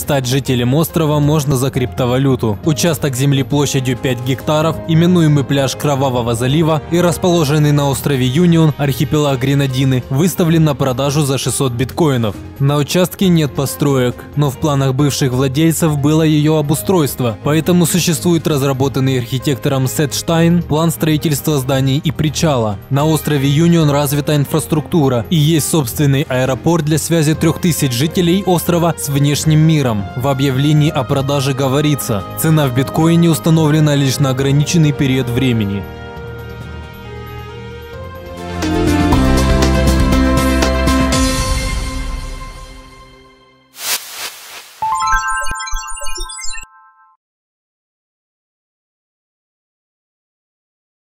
Стать жителем острова можно за криптовалюту. Участок земли площадью 5 гектаров, именуемый пляж Кровавого залива и расположенный на острове Юнион, архипелаг Гренадины, выставлен на продажу за 600 биткоинов. На участке нет построек, но в планах бывших владельцев было ее обустройство, поэтому существует разработанный архитектором Сет Штайн план строительства зданий и причала. На острове Юнион развита инфраструктура и есть собственный аэропорт для связи 3000 жителей острова с внешним миром. В объявлении о продаже говорится: цена в биткоине установлена лишь на ограниченный период времени.